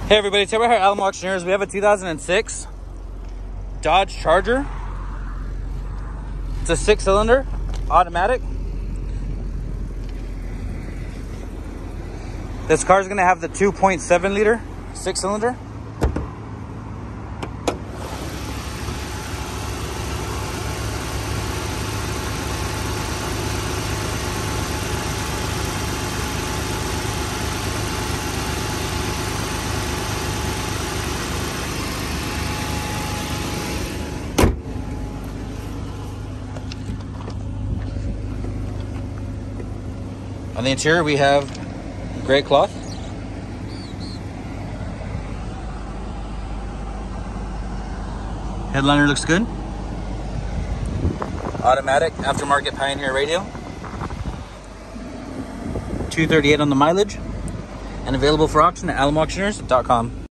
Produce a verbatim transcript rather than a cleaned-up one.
Hey everybody, today we're here at Alamo Auctioneers. We have a two thousand six Dodge Charger. It's a six cylinder, automatic. This car is gonna have the two point seven liter, six cylinder. On the interior, we have gray cloth. Headliner looks good. Automatic aftermarket Pioneer radio. two thirty-eight on the mileage. And available for auction at alamo auctioneers dot com.